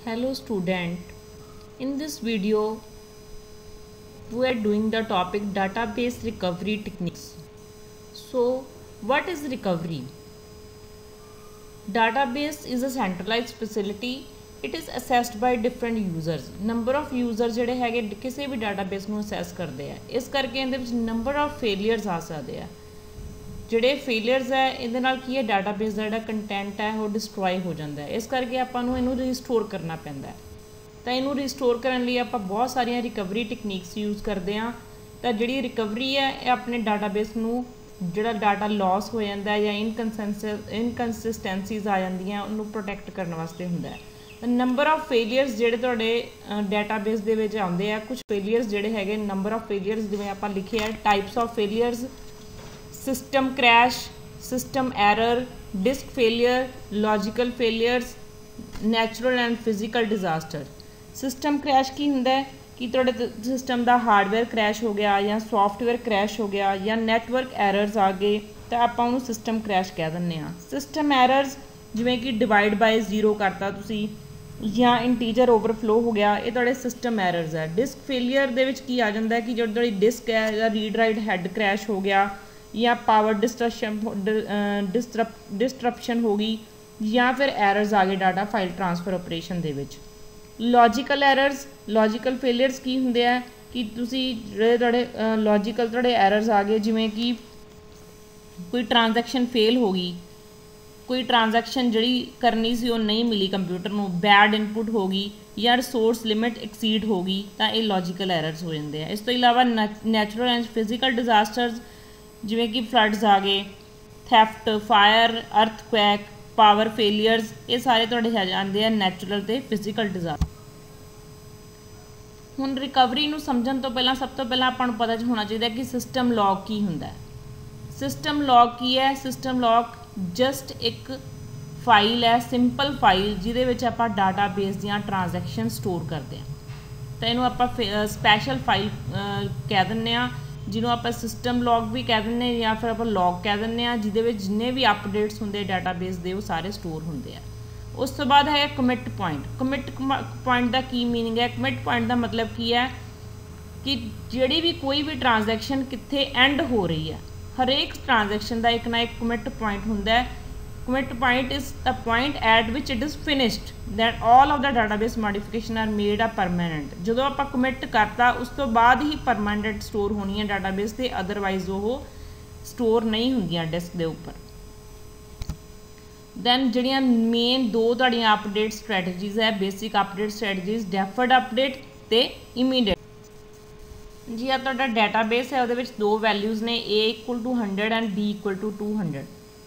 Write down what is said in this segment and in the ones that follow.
Hello student, in this video we are doing the topic database recovery techniques. So what is recovery? Database is a centralized facility. It is assessed by different users. Number of users ਜਿਹੜੇ ਹੈਗੇ ਕਿਸੇ ਵੀ database ਨੂੰ assess ਕਰਦੇ ਆ, ਇਸ ਕਰਕੇ ਇਹਦੇ ਵਿੱਚ number of failures ਆ ਸਕਦੇ ਆ। ਜਿਹੜੇ ਫੇਲੀਅਰਸ ਹੈ ਇਹਦੇ ਨਾਲ ਕੀ ਹੈ ਡਾਟਾਬੇਸ ਦਾ ਜਿਹੜਾ ਕੰਟੈਂਟ ਹੈ ਉਹ ਡਿਸਟਰੋਏ ਹੋ ਜਾਂਦਾ ਹੈ, ਇਸ ਕਰਕੇ ਆਪਾਂ ਨੂੰ ਇਹਨੂੰ ਰੀਸਟੋਰ ਕਰਨਾ ਪੈਂਦਾ ਹੈ। ਤਾਂ ਇਹਨੂੰ ਰੀਸਟੋਰ ਕਰਨ ਲਈ ਆਪਾਂ ਬਹੁਤ ਸਾਰੀਆਂ ਰਿਕਵਰੀ ਟੈਕਨੀਕਸ ਯੂਜ਼ ਕਰਦੇ ਹਾਂ। ਤਾਂ ਜਿਹੜੀ ਰਿਕਵਰੀ ਹੈ ਇਹ ਆਪਣੇ ਡਾਟਾਬੇਸ ਨੂੰ ਜਿਹੜਾ ਡਾਟਾ ਲਾਸ ਹੋ ਜਾਂਦਾ ਜਾਂ ਇਨਕਨਸਿਸਟੈਂਸੀਜ਼ ਆ ਜਾਂਦੀਆਂ ਉਹਨੂੰ ਪ੍ਰੋਟੈਕਟ ਕਰਨ ਵਾਸਤੇ ਹੁੰਦਾ ਹੈ। ਨੰਬਰ ਆਫ ਫੇਲੀਅਰਸ ਜਿਹੜੇ ਤੁਹਾਡੇ ਡਾਟਾਬੇਸ ਦੇ ਵਿੱਚ ਆਉਂਦੇ ਆ, ਕੁਝ ਫੇਲੀਅਰਸ ਜਿਹੜੇ ਹੈਗੇ ਨੰਬਰ ਆਫ ਫੇਲੀਅਰਸ ਜਿਵੇਂ ਆਪਾਂ ਲਿਖਿਆ types of failures, system crash, system error, disk failure, logical failures, natural and physical disaster। system crash ਕੀ ਹੁੰਦਾ ਹੈ ਕਿ ਤੁਹਾਡੇ ਸਿਸਟਮ ਦਾ ਹਾਰਡਵੇਅਰ ਕ੍ਰੈਸ਼ ਹੋ ਗਿਆ ਜਾਂ ਸੌਫਟਵੇਅਰ ਕ੍ਰੈਸ਼ ਹੋ ਗਿਆ ਜਾਂ ਨੈਟਵਰਕ ਐਰਰਸ ਆ ਗਏ ਤਾਂ ਆਪਾਂ ਉਹਨੂੰ ਸਿਸਟਮ ਕ੍ਰੈਸ਼ ਕਹਿ ਦਿੰਦੇ ਹਾਂ। ਸਿਸਟਮ ਐਰਰਸ ਜਿਵੇਂ ਕਿ ਡਿਵਾਈਡ ਬਾਈ 0 ਕਰਤਾ ਤੁਸੀਂ ਜਾਂ ਇੰਟੀਜਰ ਓਵਰਫਲੋ ਹੋ ਗਿਆ, ਇਹ ਤੁਹਾਡੇ ਸਿਸਟਮ ਐਰਰਸ ਹੈ। ਡਿਸਕ ਫੇਲੀਅਰ ਦੇ ਵਿੱਚ ਕੀ ਆ ਜਾਂਦਾ ਕਿ ਜਿਹੜੀ ਤੁਹਾਡੀ ਡਿਸਕ ਹੈ ਜਾਂ ਰੀਡ ਰਾਈਟ ਹੈਡ ਕ੍ਰੈਸ਼ ਹੋ ਗਿਆ ਜਾਂ ਪਾਵਰ ਡਿਸਟਰਪਸ਼ਨ ਹੋ ਗਈ ਜਾਂ ਫਿਰ ਐਰਰਸ ਆ ਗਏ ਡਾਟਾ ਫਾਈਲ ਟ੍ਰਾਂਸਫਰ ਆਪਰੇਸ਼ਨ ਦੇ ਵਿੱਚ। ਲੌਜੀਕਲ ਐਰਰਸ, ਲੌਜੀਕਲ ਫੇਲੀਅਰਸ ਕੀ ਹੁੰਦੇ ਆ ਕਿ ਤੁਸੀਂ ਜਿਹੜੇ ਤੁਹਾਡੇ ਲੌਜੀਕਲ ਤੁਹਾਡੇ ਐਰਰਸ ਆ ਗਏ ਜਿਵੇਂ ਕਿ ਕੋਈ ਟ੍ਰਾਂਜੈਕਸ਼ਨ ਫੇਲ ਹੋ ਗਈ, ਕੋਈ ਟ੍ਰਾਂਜੈਕਸ਼ਨ ਜਿਹੜੀ ਕਰਨੀ ਸੀ ਉਹ ਨਹੀਂ ਮਿਲੀ ਕੰਪਿਊਟਰ ਨੂੰ, ਬੈਡ ਇਨਪੁਟ ਹੋ ਗਈ ਜਾਂ ਰਿਸੋਰਸ ਲਿਮਿਟ ਐਕਸੀਡ ਹੋ ਗਈ ਤਾਂ ਇਹ ਲੌਜੀਕਲ ਐਰਰਸ ਹੋ ਜਾਂਦੇ ਆ। ਇਸ ਤੋਂ ਇਲਾਵਾ ਨੈਚੁਰਲ ਐਂਡ ਫਿਜ਼ੀਕਲ ਡਿਜ਼ਾਸਟਰਸ ਜਿਵੇਂ ਕਿ ਫਲੱਡਸ ਆ ਗਏ, theft, fire, earthquake, power failures, ਇਹ ਸਾਰੇ ਤੁਹਾਡੇ ਆ ਜਾਂਦੇ ਆ ਨੈਚੁਰਲ ਅਤੇ ਫਿਜ਼ੀਕਲ ਡਿਜ਼ਾਸਟਰ। ਹੁਣ ਰਿਕਵਰੀ ਨੂੰ ਸਮਝਣ ਤੋਂ ਪਹਿਲਾਂ ਸਭ ਤੋਂ ਪਹਿਲਾਂ ਆਪਾਂ ਨੂੰ ਪਤਾ ਹੋਣਾ ਚਾਹੀਦਾ ਕਿ ਸਿਸਟਮ ਲੌਗ ਕੀ ਹੁੰਦਾ ਹੈ। ਸਿਸਟਮ ਲੌਗ ਕੀ ਹੈ? ਸਿਸਟਮ ਲੌਗ ਜਸਟ ਇੱਕ ਫਾਈਲ ਹੈ, ਸਿੰਪਲ ਫਾਈਲ ਜਿਹਦੇ ਵਿੱਚ ਆਪਾਂ ਡਾਟਾਬੇਸ ਦੀਆਂ ਟ੍ਰਾਂਜੈਕਸ਼ਨ ਸਟੋਰ ਕਰਦੇ ਹਾਂ। ਤਾਂ ਇਹਨੂੰ ਆਪਾਂ ਸਪੈਸ਼ਲ ਫਾਈਲ ਕਹਿ ਦਿੰਦੇ ਹਾਂ, ਜਿਹਨੂੰ ਆਪਾਂ ਸਿਸਟਮ ਲੌਗ ਵੀ ਕਹਿ ਦਿੰਦੇ ਹਾਂ ਜਾਂ ਫਿਰ ਆਪਾਂ ਲੌਗ ਕਹਿ ਦਿੰਦੇ ਹਾਂ, ਜਿਹਦੇ ਵਿੱਚ ਜਿੰਨੇ ਵੀ ਅਪਡੇਟਸ ਹੁੰਦੇ ਡਾਟਾਬੇਸ ਦੇ ਉਹ ਸਾਰੇ ਸਟੋਰ ਹੁੰਦੇ ਆ। ਉਸ ਤੋਂ ਬਾਅਦ ਹੈ ਕਮਿਟ ਪੁਆਇੰਟ। ਕਮਿਟ ਪੁਆਇੰਟ ਦਾ ਕੀ ਮੀਨਿੰਗ ਹੈ? ਕਮਿਟ ਪੁਆਇੰਟ ਦਾ ਮਤਲਬ ਕੀ ਹੈ ਕਿ ਜਿਹੜੀ ਵੀ ਕੋਈ ਵੀ ਟ੍ਰਾਂਜੈਕਸ਼ਨ ਕਿੱਥੇ ਐਂਡ ਹੋ ਰਹੀ ਹੈ, ਹਰੇਕ ਟ੍ਰਾਂਜੈਕਸ਼ਨ ਦਾ ਇੱਕ ਨਾ ਇੱਕ ਕਮਿਟ ਪੁਆਇੰਟ ਹੁੰਦਾ ਹੈ। Commit point is the point at which it is finished, that all of the database modification are made a permanent। ਜਦੋਂ ਆਪਾਂ commit ਕਰਤਾ ਉਸ ਤੋਂ ਬਾਅਦ ਹੀ permanent store ਹੋਣੀ ਹੈ database ਤੇ, otherwise ਉਹ store ਨਹੀਂ ਹੁੰਦੀਆਂ ਡਿਸਕ ਦੇ ਉੱਪਰ। then ਜਿਹੜੀਆਂ ਮੇਨ ਦੋ ਤੁਹਾਡੀਆਂ ਅਪਡੇਟ ਸਟ੍ਰੈਟਜੀਜ਼ ਹੈ, basic update strategies, deferred update ਤੇ ਇਮੀਡੀਏਟ। ਜੀ ਆ ਤੁਹਾਡਾ ਡਾਟਾਬੇਸ ਹੈ, ਉਹਦੇ ਵਿੱਚ ਦੋ ਵੈਲਿਊਜ਼ ਨੇ a equal to 100 and b equal to 200।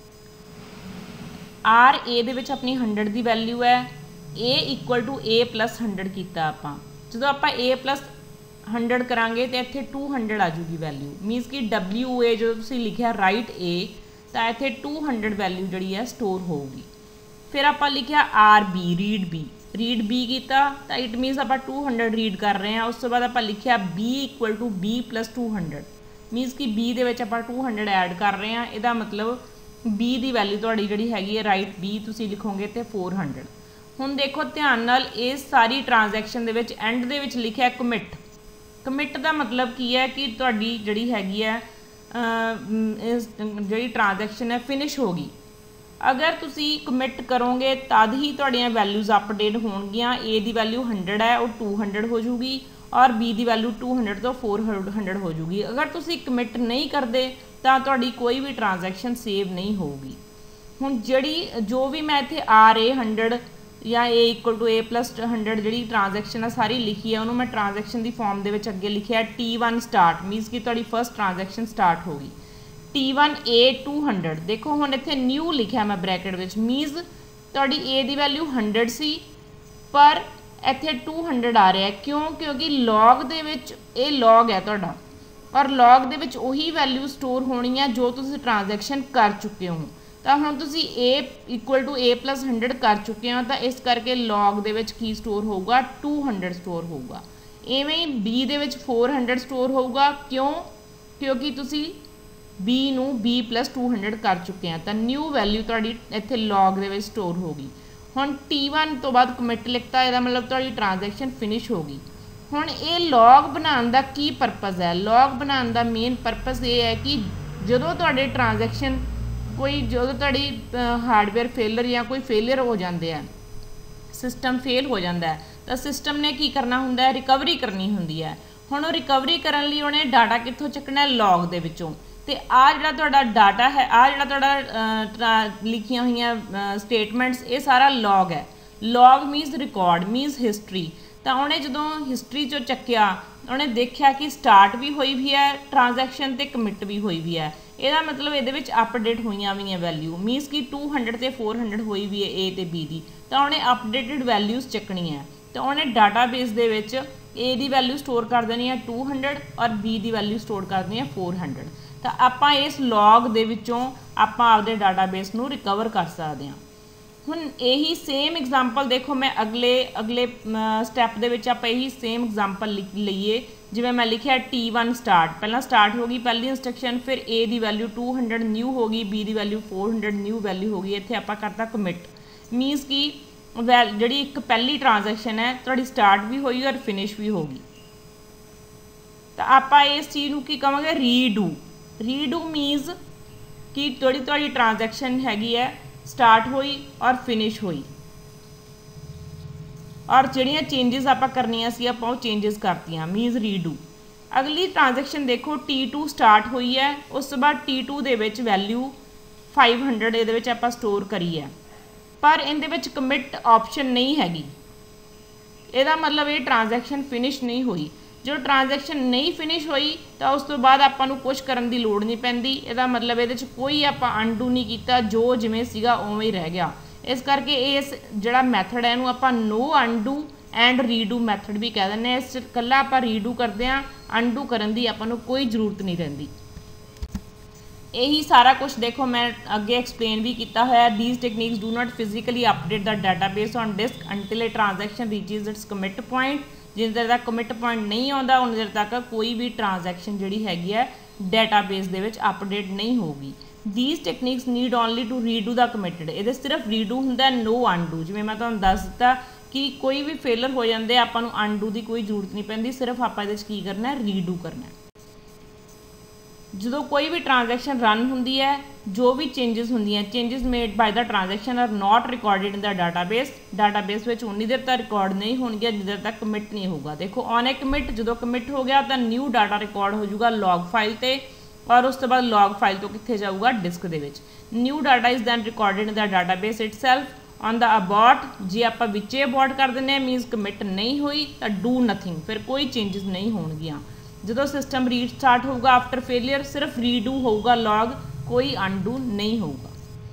R A ਦੇ ਵਿੱਚ ਆਪਣੀ 100 ਦੀ ਵੈਲਿਊ ਹੈ, a equal to a plus 100 ਕੀਤਾ ਆਪਾਂ। ਜਦੋਂ ਆਪਾਂ a plus 100 ਕਰਾਂਗੇ ਤਾਂ ਇੱਥੇ 200 ਆ ਜੂਗੀ ਵੈਲਿਊ, ਮੀਨਸ ਕਿ WA ਜਦੋਂ ਤੁਸੀਂ ਲਿਖਿਆ ਰਾਈਟ a ਤਾਂ ਇੱਥੇ 200 ਵੈਲਿਊ ਜਿਹੜੀ ਹੈ ਸਟੋਰ ਹੋਊਗੀ। ਫਿਰ ਆਪਾਂ ਲਿਖਿਆ RB ਰੀਡ B ਕੀਤਾ ਤਾਂ ਇਟ ਮੀਨਸ ਆਪਾਂ 200 ਰੀਡ ਕਰ ਰਹੇ ਹਾਂ। ਉਸ ਤੋਂ ਬਾਅਦ ਆਪਾਂ ਲਿਖਿਆ B equal to B plus 200, means ਕਿ B ਦੇ ਵਿੱਚ ਆਪਾਂ 200 ਐਡ ਕਰ ਰਹੇ ਹਾਂ। ਇਹਦਾ ਮਤਲਬ B ਦੀ ਵੈਲਿਊ ਤੁਹਾਡੀ ਜਿਹੜੀ ਹੈਗੀ ਹੈ ਰਾਈਟ B ਤੁਸੀਂ ਲਿਖੋਗੇ ਤੇ 400। ਹੁਣ ਦੇਖੋ ਧਿਆਨ ਨਾਲ, ਇਸ ਸਾਰੀ ਟ੍ਰਾਂਜੈਕਸ਼ਨ ਦੇ ਵਿੱਚ ਐਂਡ ਦੇ ਵਿੱਚ ਲਿਖਿਆ ਕਮਿਟ। ਕਮਿਟ ਦਾ ਮਤਲਬ ਕੀ ਹੈ ਕਿ ਤੁਹਾਡੀ ਜਿਹੜੀ ਹੈਗੀ ਹੈ ਜਿਹੜੀ ਟ੍ਰਾਂਜੈਕਸ਼ਨ ਹੈ ਫਿਨਿਸ਼ ਹੋ ਗਈ। ਅਗਰ ਤੁਸੀਂ ਕਮਿਟ ਕਰੋਗੇ ਤਦ ਹੀ ਤੁਹਾਡੀਆਂ ਵੈਲਿਊਜ਼ ਅਪਡੇਟ ਹੋਣਗੀਆਂ। A ਦੀ ਵੈਲਿਊ 100 ਹੈ ਉਹ 200 ਹੋ ਜੂਗੀ ਔਰ B ਦੀ ਵੈਲਿਊ 200 ਤੋਂ 400 ਹੋ ਜੂਗੀ। ਅਗਰ ਤੁਸੀਂ ਕਮਿਟ ਨਹੀਂ ਕਰਦੇ ਤਾਂ ਤੁਹਾਡੀ ਕੋਈ ਵੀ ਟ੍ਰਾਂਜੈਕਸ਼ਨ ਸੇਵ ਨਹੀਂ ਹੋਊਗੀ। ਹੁਣ ਜੋ ਵੀ ਮੈਂ ਇੱਥੇ RA 100 ਜਾਂ A equal to A plus 100 ਜਿਹੜੀ ਟ੍ਰਾਂਜੈਕਸ਼ਨ ਆ ਸਾਰੀ ਲਿਖੀ ਹੈ, ਉਹਨੂੰ ਮੈਂ ਟ੍ਰਾਂਜੈਕਸ਼ਨ ਦੀ ਫਾਰਮ ਦੇ ਵਿੱਚ ਅੱਗੇ ਲਿਖਿਆ T1 ਸਟਾਰਟ, ਮੀਨਸ ਕਿ ਤੁਹਾਡੀ ਫਸਟ ਟ੍ਰਾਂਜੈਕਸ਼ਨ ਸਟਾਰਟ ਹੋ ਗਈ। T1 A 200, ਦੇਖੋ ਹੁਣ ਇੱਥੇ ਨਿਊ ਲਿਖਿਆ ਮੈਂ ਬ੍ਰੈਕਟ ਵਿੱਚ, ਮੀਨਸ ਤੁਹਾਡੀ A ਦੀ ਵੈਲਿਊ 100 ਸੀ ਪਰ ਇੱਥੇ 200 ਆ ਰਿਹਾ। ਕਿਉਂ? ਕਿਉਂਕਿ ਲੌਗ ਦੇ ਵਿੱਚ ਇਹ ਲੌਗ ਹੈ ਤੁਹਾਡਾ ਔਰ ਲੌਗ ਦੇ ਵਿੱਚ ਉਹੀ ਵੈਲਿਊ ਸਟੋਰ ਹੋਣੀ ਹੈ ਜੋ ਤੁਸੀਂ ਟ੍ਰਾਂਜੈਕਸ਼ਨ ਕਰ ਚੁੱਕੇ ਹੋ। ਤਾਂ ਹੁਣ ਤੁਸੀਂ A equal to A plus 100 ਕਰ ਚੁੱਕੇ ਹੋ ਤਾਂ ਇਸ ਕਰਕੇ ਲੌਗ ਦੇ ਵਿੱਚ ਕੀ ਸਟੋਰ ਹੋਊਗਾ? 200 ਸਟੋਰ ਹੋਊਗਾ। ਇਵੇਂ ਹੀ B ਦੇ ਵਿੱਚ 400 ਸਟੋਰ ਹੋਊਗਾ। ਕਿਉਂ? ਕਿਉਂਕਿ ਤੁਸੀਂ B ਨੂੰ B plus 200 ਕਰ ਚੁੱਕੇ ਆ ਤਾਂ ਨਿਊ ਵੈਲਿਊ ਤੁਹਾਡੀ ਇੱਥੇ ਲੌਗ ਦੇ ਵਿੱਚ ਸਟੋਰ ਹੋ ਗਈ। ਹੁਣ T1 तो बाद कमिट लिखता, ਇਹਦਾ मतलब ਤੁਹਾਡੀ ट्रांजैक्शन फिनिश हो गई। ਹੁਣ ਇਹ लॉग बनाने ਦਾ ਕੀ परपज़ है? लॉग बनाने ਦਾ मेन परपज़ ये है कि ਜਦੋਂ ਤੁਹਾਡੇ ट्रांजैक्शन कोई जो ਤੁਹਾਡੀ हार्डवेयर फेलर या कोई फेलियर हो जाते हैं, सिस्टम फेल हो जाता है, तो सिस्टम ने की करना होंगे, रिकवरी करनी होंगी है। हुण रिकवरी करने लिए उन्हें डाटा कित्थों चुकना? लॉग दे विचों। ते आ जिहड़ा तुहाडा डाटा है, आ जिहड़ा तुहाडा लिखियां हुई स्टेटमेंट्स, ये सारा लॉग है। Log means record, means history. तो उन्हें जो हिस्टरी चो चक्या, उन्हें देखा कि स्टार्ट भी हुई भी है ट्रांजैक्शन ते कमिट भी हुई भी है। ਇਹਦਾ मतलब ये अपडेट हुई भी वैल्यू, मीनस कि 200 ਤੇ 400 हुई भी है ए ਤੇ बी की, तो उन्हें अपडेटेड वैल्यूज़ चकनी है। तो उन्हें डाटाबेस दे विच ए की वैल्यू स्टोर कर देनी है 200 और बी की वैल्यू स्टोर कर देनी है 400। तो आप इस लॉग दे विचों आपां आपदे डाटाबेस नूं रिकवर कर सकते हैं। हुण यही सेम एग्जाम्पल देखो, मैं अगले स्टैप दे विच आपां यही सेम एग्जाम्पल लईए। जिवें मैं लिखिया T1 स्टार्ट, पहला स्टार्ट होगी पहली इंस्ट्रक्शन, फिर ए की वैल्यू 200 न्यू होगी, बी की वैल्यू 400 न्यू वैल्यू होगी। इत्थे आपां करता कमिट, मीनस कि जिहड़ी एक पहली ट्रांजैक्शन है तुहाडी स्टार्ट भी होई और फिनिश भी होगी। तो आपां इस चीज़ नूं की कहांगे? रीडू। रीडू मीनस कि तुहाडी ट्रांजैक्शन हैगी है स्टार्ट हुई और फिनिश हुई, और जिहड़ियां चेंजिस आपां करनियां सी आपां वो चेंजिस करतियां, मीनस रीडू। अगली ट्रांजैक्शन देखो T2 स्टार्ट हुई है, उस तो बाद T2 दे विच वैल्यू 500 इहदे विच आपां स्टोर करी है, पर इहदे विच कमिट ऑप्शन नहीं हैगी। इहदा मतलब ये ट्रांजैक्शन फिनिश नहीं हुई। जो ट्रांजैक्शन नहीं फिनिश हुई तो उस तो बाद आपां नूं कुछ करन दी लोड़ नहीं पैंदी। इहदा मतलब इहदे च कोई आपां अनडू नहीं कीता, जो जिवें सीगा उवें ही रह गया। इस करके इस जिहड़ा मैथड है इहनूं आपां no undo and redo method भी कह दिंदे। इस कल्ला आपां रीडू करदे हां, अनडू करन दी आपां नूं कोई जरूरत नहीं रहिंदी। यही सारा कुछ देखो मैं अगे एक्सप्लेन भी किया होया। These techniques do not physically update the database on disk until a transaction reaches its commit point. जिन देर तक कमिट पॉइंट नहीं आता उन देर तक कोई भी ट्रांजैक्शन जिहड़ी हैगी है डाटाबेस दे विच अपडेट नहीं होगी। These techniques need only to redo the committed. ये सिर्फ रीडू हुंदा, नो अनडू। जिवें मैं तुहानूं दस दित्ता कि कोई भी फेलर हो जाते आपां नूं अनडू की कोई जरूरत नहीं पैंदी, सिर्फ आपां इहदे च की करना है? रीडू करना है। जो कोई भी ट्रांजैक्शन रन होंदी है, जो भी चेंजिस होंदी हैं, changes made by the transaction are not recorded in the database. Database में उन्नी देर तक रिकॉर्ड नहीं होंगे जिन्नी देर तक कमिट नहीं होगा। देखो ऑन ए कमिट जो कमिट हो गया तो न्यू डाटा रिकॉर्ड हो जाऊगा लॉग फाइल ते, और उस तो बाद लॉग फाइल तो कित्थे जाऊगा? डिस्क दे विच। New data is then recorded in the database itself on the abort. जे आप विचे अबॉट कर दें मीनस कमिट नहीं हुई तो डू नथिंग, फिर कोई चेंजिस नहीं होणगियां। जो सिस्टम रीस्टार्ट होगा आफ्टर फेलियर सिर्फ रीडू होगा लॉग, कोई अनडू नहीं होगा।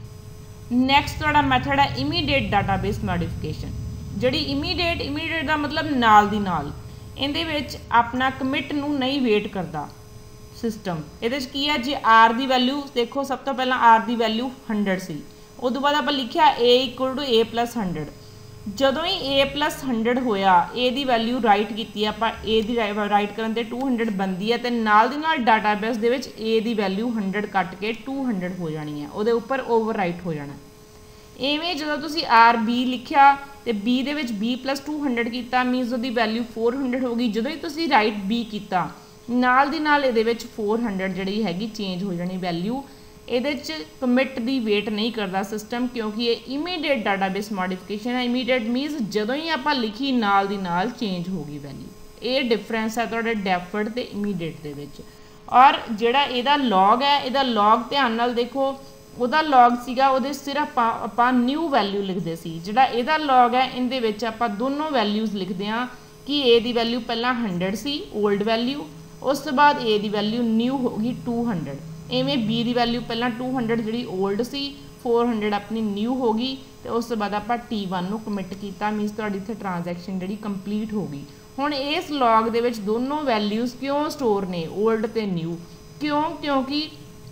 नैक्सट तुहाडा मैथड है इमीडिएट डाटाबेस मॉडिफिकेशन। जिहड़ी इमीडिएट का मतलब नाल दी नाल, इहदे विच अपना कमिट नूं नहीं वेट करता सिस्टम। इहदे की है जे आर की वैल्यू देखो, सब तो पहला आर की वैल्यू 100 सी, उस बाद आप लिखा A equal to A plus 100। जदों ही ए प्लस 100 होया, ए की वैल्यू राइट की आप ए की राइट करन ते 200 बनती है, तो नाल दी नाल डाटाबेस दे विच ए की वैल्यू 100 कट के 200 हो जानी है, उहदे उपर ओवर राइट हो जाना। इवें जो तुसी आर बी लिखा तो बी दे विच बी प्लस 200 किया मीनस उहदी वैल्यू 400 हो गई। जदों ही तुसी राइट बी किया नाल दी नाल इहदे विच 400 जिहड़ी हैगी चेंज हो जानी वैल्यू। ਇਹਦੇ 'ਚ कमिट की वेट नहीं करता सिस्टम, क्योंकि ये इमीडिएट डाटाबेस मॉडिफिकेशन है। इमीडिएट मीनस जदों ही आप लिखी नाल दी नाल चेंज होगी वैल्यू। ये डिफरेंस है तुहाडे डेफर्ड ते इमीडिएट दे विच। और जिहड़ा इहदा लॉग है, इहदा लॉग ध्यान नाल देखो, उहदा लॉग सीगा उहदे सिर्फ आपां न्यू वैल्यू लिखदे सी। जिहड़ा इहदा लॉग है इहदे विच आपां दोनों वैल्यूज़ लिखदे हां कि ए दी वैल्यू पहला 100 सी ओल्ड वैल्यू, उस तो बाद ए दी वैल्यू न्यू होगी 200। इवें बी की वैल्यू पहला 200 जी ओल्ड सी, 400 अपनी न्यू होगी, तो उस बाद आप T1 को कमिट किया मीनस तुहाडी इत्थे ट्रांजैक्शन जी कंप्लीट होगी। हुण इस लॉग दे विच दोनों वैल्यूज़ क्यों स्टोर ने, ओल्ड तो न्यू, क्यों? क्योंकि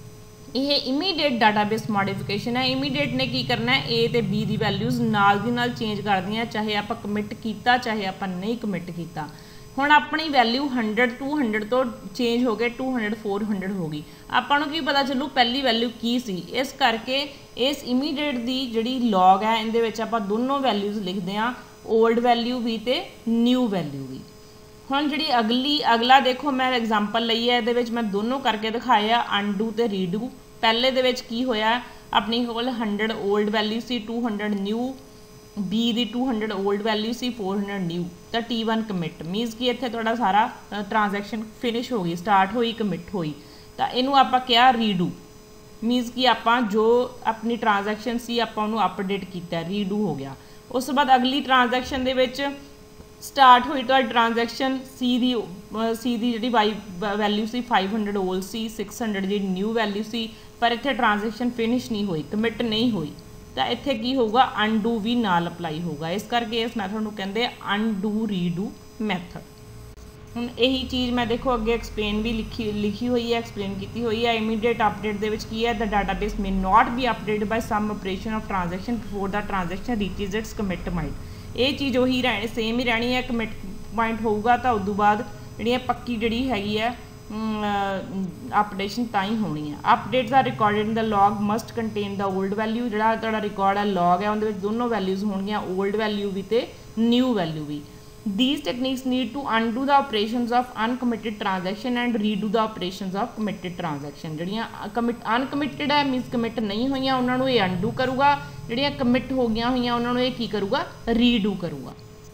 यह इमीडिएट डाटाबेस मॉडिफिकेशन है। इमीडिएट ने की करना है, ए तो बी की वैल्यूज़ नाल दी नाल चेंज कर दियां, चाहे आप कमिट किया चाहे आप नहीं कमिट किया। ਹੁਣ ਆਪਣੀ वैल्यू 100 200 तो चेंज हो गए 200 400 हो गई। ਆਪਾਂ ਨੂੰ ਕੀ ਪਤਾ ਚੱਲੂ ਪਹਿਲੀ वैल्यू ਕੀ ਸੀ। ਇਸ ਕਰਕੇ ਇਸ ਇਮੀਡੀਏਟ ਦੀ ਜਿਹੜੀ ਲੌਗ ਹੈ ਇਹਦੇ ਵਿੱਚ ਆਪਾਂ ਦੋਨੋਂ ਵੈਲਿਊਜ਼ ਲਿਖਦੇ ਹਾਂ, ओल्ड वैल्यू भी तो न्यू वैल्यू भी। ਹੁਣ ਜਿਹੜੀ ਅਗਲਾ ਦੇਖੋ ਮੈਂ ਐਗਜ਼ਾਮਪਲ ਲਈ ਹੈ, ਇਹਦੇ ਵਿੱਚ ਮੈਂ ਦੋਨੋਂ ਕਰਕੇ ਦਿਖਾਇਆ ਅਨਡੂ ਤੇ ਰੀਡੂ। ਪਹਿਲੇ ਦੇ ਵਿੱਚ ਕੀ ਹੋਇਆ, ਆਪਣੀ ਕੋਲ 100 ओल्ड वैल्यू ਸੀ, 200 न्यू, बी ਦੀ 200 ओल्ड वैल्यू ਸੀ, 400 न्यू। ਤਾਂ T1 ਕਮਿਟ ਮੀਨਸ ਕਿ ਇੱਥੇ ਤੁਹਾਡਾ ਸਾਰਾ ਟ੍ਰਾਂਜੈਕਸ਼ਨ ਫਿਨਿਸ਼ ਹੋ ਗਈ, ਸਟਾਰਟ ਹੋਈ, ਕਮਿਟ ਹੋਈ। ਤਾਂ ਇਹਨੂੰ ਆਪਾਂ ਕਿਹਾ ਰੀਡੂ, ਮੀਨਸ ਕਿ ਆਪਾਂ ਜੋ ਆਪਣੀ ਟ੍ਰਾਂਜੈਕਸ਼ਨ ਸੀ ਆਪਾਂ ਉਹਨੂੰ ਅਪਡੇਟ ਕੀਤਾ, ਰੀਡੂ ਹੋ ਗਿਆ। ਉਸ ਤੋਂ ਬਾਅਦ ਅਗਲੀ ਟ੍ਰਾਂਜੈਕਸ਼ਨ ਦੇ ਵਿੱਚ ਸਟਾਰਟ ਹੋਈ ਤੁਹਾਡੀ ਟ੍ਰਾਂਜੈਕਸ਼ਨ ਸੀ ਦੀ ਜਿਹੜੀ ਵੈਲਿਊ ਸੀ 500 ओल्ड ਸੀ, 600 ਜਿਹੜੀ ਨਿਊ ਵੈਲਿਊ ਸੀ, ਪਰ ਇੱਥੇ ਟ੍ਰਾਂਜੈਕਸ਼ਨ ਫਿਨਿਸ਼ ਨਹੀਂ ਹੋਈ, ਕਮਿਟ ਨਹੀਂ ਹੋਈ। ਤਾਂ ਇੱਥੇ ਕੀ ਹੋਊਗਾ, ਅਨਡੂ ਵੀ ਨਾਲ ਅਪਲਾਈ ਹੋਊਗਾ। ਇਸ ਕਰਕੇ ਇਸ ਮੈਥਡ ਨੂੰ ਕਹਿੰਦੇ ਆ ਅਨਡੂ ਰੀਡੂ ਮੈਥਡ। ਹੁਣ ਇਹੀ ਚੀਜ਼ ਮੈਂ ਦੇਖੋ ਅੱਗੇ ਐਕਸਪਲੇਨ ਵੀ ਲਿਖੀ ਹੋਈ ਹੈ, ਐਕਸਪਲੇਨ ਕੀਤੀ ਹੋਈ ਹੈ। ਇਮੀਡੀਏਟ ਅਪਡੇਟ ਦੇ ਵਿੱਚ ਕੀ ਹੈ, the database may not be updated by some operation of transaction before the transaction reaches its commit point. ਇਹ ਚੀਜ਼ ਉਹੀ ਸੇਮ ਹੀ ਰਹਿਣੀ ਹੈ, ਕਮਿਟ ਪੁਆਇੰਟ ਹੋਊਗਾ ਤਾਂ ਉਦੋਂ ਬਾਅਦ ਜਿਹੜੀਆਂ ਪੱਕੀ ਜਿਹੜੀ ਹੈਗੀ ਹੈ अपडेशन ਤਾਂ ਹੀ ਹੋਣੀ ਹੈ। Updates are recorded in the log must contain the old value. ਜਿਹੜਾ ਤੁਹਾਡਾ ਰਿਕਾਰਡ ਹੈ ਲੌਗ ਹੈ ਉਹਦੇ ਵਿੱਚ ਦੋਨੋਂ ਵੈਲਿਊਜ਼ ਹੋਣਗੀਆਂ, ओल्ड वैल्यू भी ਤੇ ਨਿਊ ਵੈਲਿਊ ਵੀ। These techniques need to undo the operations of uncommitted transaction and redo the operations of committed transaction। ਜਿਹੜੀਆਂ uncommitted ਹੈ ਮੀਨਸ ਕਮਿਟ ਨਹੀਂ ਹੋਈਆਂ ਉਹਨਾਂ ਨੂੰ ਇਹ undo ਕਰੂਗਾ, ਜਿਹੜੀਆਂ ਕਮਿਟ ਹੋ ਗਈਆਂ ਹੋਈਆਂ ਉਹਨਾਂ ਨੂੰ ਇਹ ਕੀ ਕਰੂਗਾ, ਰੀਡੂ ਕਰੂਗਾ।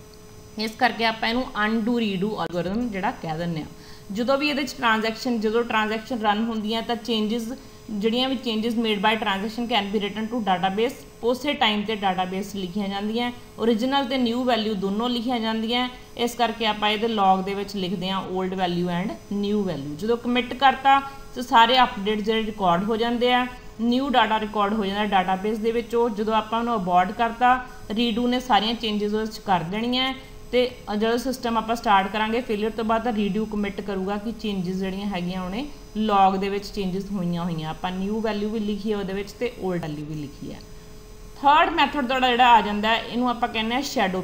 ਇਸ ਕਰਕੇ ਆਪਾਂ ਇਹਨੂੰ undo redo algorithm ਜਿਹੜਾ ਕਹਿ ਦਿੰਦੇ ਹਾਂ। ਜਦੋਂ ਵੀ ਇਹਦੇ 'ਚ ਜਦੋਂ ਟ੍ਰਾਂਜੈਕਸ਼ਨ ਰਨ ਹੁੰਦੀਆਂ ਤਾਂ ਚੇਂਜਿਸ ਜਿਹੜੀਆਂ ਵੀ changes made by transaction can be written to database. ਉਸੇ ਟਾਈਮ 'ਤੇ ਡਾਟਾਬੇਸ ਲਿਖੀਆਂ ਜਾਂਦੀਆਂ, ਓਰੀਜਨਲ ਅਤੇ ਨਿਊ ਵੈਲਿਊ ਦੋਨੋਂ ਲਿਖੀਆਂ ਜਾਂਦੀਆਂ। ਇਸ ਕਰਕੇ ਆਪਾਂ ਇਹਦੇ ਲੌਗ ਦੇ ਵਿੱਚ ਲਿਖਦੇ ਹਾਂ old value and new value. ਜਦੋਂ ਕਮਿਟ ਕਰਤਾ ਤਾਂ ਸਾਰੇ ਅਪਡੇਟ ਜਿਹੜੇ ਰਿਕਾਰਡ ਹੋ ਜਾਂਦੇ ਆ, ਨਿਊ ਡਾਟਾ ਰਿਕਾਰਡ ਹੋ ਜਾਂਦਾ ਡਾਟਾਬੇਸ ਦੇ ਵਿੱਚ। ਉਹ ਜਦੋਂ ਆਪਾਂ ਉਹਨੂੰ ਅਬੋਰਡ ਕਰਤਾ, ਰੀਡੂ ਨੇ ਸਾਰੀਆਂ ਚੇਂਜਿਸ ਉਹਦੇ 'ਚ ਕਰ ਦੇਣੀਆਂ। ਤੇ ਜਦੋਂ ਸਿਸਟਮ ਆਪਾਂ ਸਟਾਰਟ ਕਰਾਂਗੇ ਫੇਲੀਅਰ ਤੋਂ ਬਾਅਦ ਤਾਂ ਰੀਡੂ ਕਮਿਟ ਕਰੂਗਾ ਕਿ ਚੇਂਜਿਸ ਜਿਹੜੀਆਂ ਹੈਗੀਆਂ ਉਹਨੇ ਲੌਗ ਦੇ ਵਿੱਚ ਚੇਂਜਿਸ ਹੋਈਆਂ। ਆਪਾਂ ਨਿਊ ਵੈਲਿਊ ਵੀ ਲਿਖੀ ਹੈ ਉਹਦੇ ਵਿੱਚ ਤੇ ओल्ड ਵੈਲਿਊ ਵੀ ਲਿਖੀ ਹੈ। ਥਰਡ ਮੈਥਡ ਤੁਹਾਡਾ ਜਿਹੜਾ ਆ ਜਾਂਦਾ ਇਹਨੂੰ ਆਪਾਂ ਕਹਿੰਦੇ ਆ ਸ਼ੈਡੋ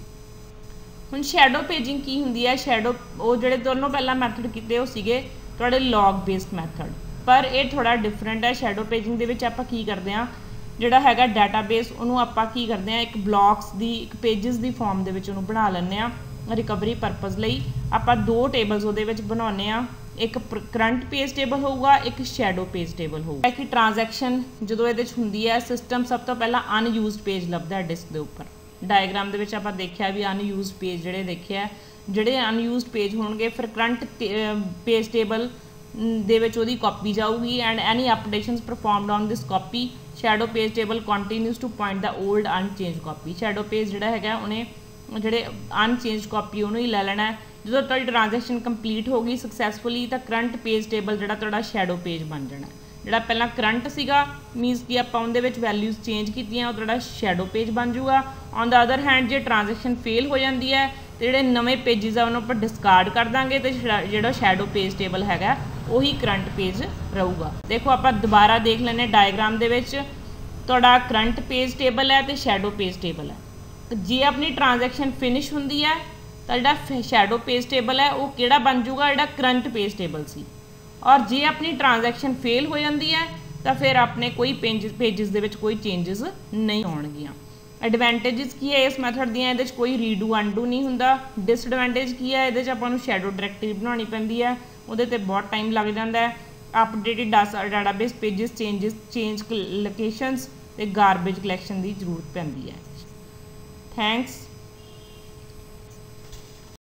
ਪੇਜਿੰਗ। ਹੁਣ ਸ਼ੈਡੋ ਪੇਜਿੰਗ ਕੀ ਹੁੰਦੀ ਹੈ, ਸ਼ੈਡੋ ਉਹ ਜਿਹੜੇ ਦੋਨੋਂ ਪਹਿਲਾਂ ਮੈਥਡ ਕੀਤੇ ਉਹ ਸੀਗੇ ਤੁਹਾਡੇ ਲੌਗ ਬੇਸਡ ਮੈਥਡ, ਪਰ ਇਹ ਥੋੜਾ ਡਿਫਰੈਂਟ ਹੈ। ਸ਼ੈਡੋ ਪੇਜਿੰਗ ਦੇ ਵਿੱਚ ਆਪਾਂ ਕੀ ਕਰਦੇ ਹਾਂ, ਜਿਹੜਾ ਹੈਗਾ ਡਾਟਾਬੇਸ ਉਹਨੂੰ ਆਪਾਂ ਕੀ ਕਰਦੇ ਹਾਂ, ਇੱਕ ਬਲੌਕਸ ਦੀ ਇੱਕ ਪੇਜਿਸ ਦੀ ਫਾਰਮ ਦੇ ਵਿੱਚ ਉਹਨੂੰ ਬਣਾ ਲੈਂਦੇ ਹਾਂ ਰਿਕਵਰੀ ਪਰਪਸ ਲਈ। ਆਪਾਂ ਦੋ ਟੇਬਲਸ ਉਹਦੇ ਵਿੱਚ ਬਣਾਉਂਦੇ ਹਾਂ, ਇੱਕ ਕਰੰਟ ਪੇਜ ਟੇਬਲ ਹੋਊਗਾ, ਇੱਕ ਸ਼ੈਡੋ ਪੇਜ ਟੇਬਲ ਹੋਊਗਾ। ਕਿ ਟ੍ਰਾਂਜੈਕਸ਼ਨ ਜਦੋਂ ਇਹਦੇ 'ਚ ਹੁੰਦੀ ਹੈ ਸਿਸਟਮ ਸਭ ਤੋਂ ਪਹਿਲਾਂ ਅਨਯੂਜ਼ਡ ਪੇਜ ਲੱਭਦਾ ਡਿਸਕ ਦੇ ਉੱਪਰ। ਡਾਇਗਰਾਮ ਦੇ ਵਿੱਚ ਆਪਾਂ ਦੇਖਿਆ ਵੀ ਅਨਯੂਜ਼ਡ ਪੇਜ ਜਿਹੜੇ ਅਨਯੂਜ਼ਡ ਪੇਜ ਹੋਣਗੇ ਫਿਰ ਕਰੰਟ ਪੇਜ ਟੇਬਲ ਦੇ ਵਿੱਚ ਉਹਦੀ ਕਾਪੀ ਜਾਊਗੀ and any updations performed on this copy shadow page table continues to point the old unchanged copy. Shadow page ਜਿਹੜਾ ਹੈਗਾ ਉਹਨੇ ਜਿਹੜੇ ਅਨਚੇਂਜ ਕਾਪੀ ਉਹਨੂੰ ਹੀ ਲੈ ਲੈਣਾ। ਜਦੋਂ ਤੁਹਾਡੀ ਟ੍ਰਾਂਜੈਕਸ਼ਨ ਕੰਪਲੀਟ ਹੋ ਗਈ ਸਕਸੈਸਫੁਲੀ ਤਾਂ ਕਰੰਟ ਪੇਜ ਟੇਬਲ ਜਿਹੜਾ ਤੁਹਾਡਾ ਸ਼ੈਡੋ ਪੇਜ ਬਣ ਜਾਣਾ। ਜਿਹੜਾ ਪਹਿਲਾਂ ਕਰੰਟ ਸੀਗਾ ਮੀਨਸ ਕਿ ਆਪਾਂ ਉਹਦੇ ਵਿੱਚ ਵੈਲਿਊਜ਼ ਚੇਂਜ ਕੀਤੀਆਂ ਉਹ ਤੁਹਾਡਾ ਸ਼ੈਡੋ ਪੇਜ ਬਣ ਜੂਗਾ। ਔਨ ਦਾ ਅਦਰ ਹੈਂਡ ਜੇ ਟ੍ਰਾਂਜੈਕਸ਼ਨ ਫੇਲ ਹੋ ਜਾਂਦੀ ਹੈ ਤੇ ਜਿਹੜੇ ਨਵੇਂ ਪੇਜਿਸ ਆ ਉਹਨੂੰ ਆਪਾਂ ਡਿਸਕਾਰਡ ਕਰ ਦਾਂਗੇ ਤੇ ਜਿਹੜਾ ਸ਼ੈਡੋ ਪੇਜ ਟੇਬਲ ਹੈਗਾ ਉਹੀ ਕਰੰਟ ਪੇਜ ਰਹੂਗਾ। ਦੇਖੋ ਆਪਾਂ ਦੁਬਾਰਾ ਦੇਖ ਲੈਂਦੇ ਡਾਇਗਰਾਮ ਦੇ ਵਿੱਚ ਤੁਹਾਡਾ ਕਰੰਟ ਪੇਜ ਟੇਬਲ ਹੈ ਤੇ ਸ਼ੈਡੋ ਪੇਜ ਟੇਬਲ ਹੈ। ਜੇ ਆਪਣੀ ਟ੍ਰਾਂਜੈਕਸ਼ਨ ਫਿਨਿਸ਼ ਹੁੰਦੀ ਹੈ ਤਾਂ ਜਿਹੜਾ ਸ਼ੈਡੋ ਪੇਜ ਟੇਬਲ ਹੈ ਉਹ ਕਿਹੜਾ ਬਣ ਜੂਗਾ, ਜਿਹੜਾ ਕਰੰਟ ਪੇਜ ਟੇਬਲ ਸੀ। ਔਰ ਜੇ ਆਪਣੀ ਟ੍ਰਾਂਜੈਕਸ਼ਨ ਫੇਲ ਹੋ ਜਾਂਦੀ ਹੈ ਤਾਂ ਫਿਰ ਆਪਣੇ ਕੋਈ ਪੇਜਿਸ ਦੇ ਵਿੱਚ ਕੋਈ ਚੇਂਜਿਸ ਨਹੀਂ ਆਉਣਗੀਆਂ। ਐਡਵਾਂਟੇਜਸ ਕੀ ਹੈ ਇਸ ਮੈਥਡ ਦੀਆਂ, ਇਹਦੇ 'ਚ ਕੋਈ ਰੀਡੂ ਅਨਡੂ ਨਹੀਂ ਹੁੰਦਾ। ਡਿਸਐਡਵਾਂਟੇਜ ਕੀ ਹੈ, ਇਹਦੇ 'ਚ ਆਪਾਂ ਨੂੰ ਸ਼ੈਡੋ ਡਾਇਰੈਕਟਰੀ ਬਣਾਉਣੀ ਪੈਂਦੀ ਹੈ, ਉਹਦੇ 'ਤੇ ਬਹੁਤ ਟਾਈਮ ਲੱਗ ਜਾਂਦਾ ਹੈ। Updated database pages change locations ਤੇ ਗਾਰਬੇਜ ਕਲੈਕਸ਼ਨ ਦੀ ਜ਼ਰੂਰਤ ਪੈਂਦੀ ਹੈ। ਥੈਂਕਸ।